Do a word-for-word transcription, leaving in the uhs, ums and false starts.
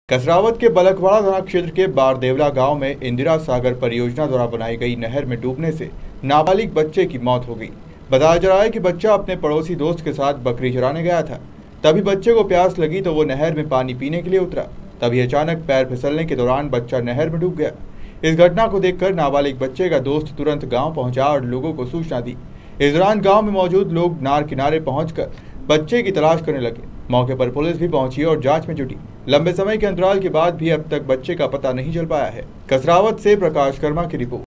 कसरावत के बलकवाड़ा थाना क्षेत्र के बारदेवला गांव में इंदिरा सागर परियोजना द्वारा बनाई गई नहर में डूबने से नाबालिग बच्चे की मौत हो गई। बताया जा रहा है कि बच्चा अपने पड़ोसी दोस्त के साथ बकरी चराने गया था। तभी बच्चे को प्यास लगी तो वो नहर में पानी पीने के लिए उतरा। तभी अचानक पैर फिसलने के दौरान बच्चा नहर में डूब गया। इस घटना को देखकर नाबालिग बच्चे का दोस्त तुरंत गाँव पहुंचा और लोगों को सूचना दी। इस दौरान गाँव में मौजूद लोग नार किनारे पहुंचकर बच्चे की तलाश करने लगे। मौके पर पुलिस भी पहुंची और जांच में जुटी। लंबे समय के अंतराल के बाद भी अब तक बच्चे का पता नहीं चल पाया है। कसरावत से प्रकाश कर्मा की रिपोर्ट।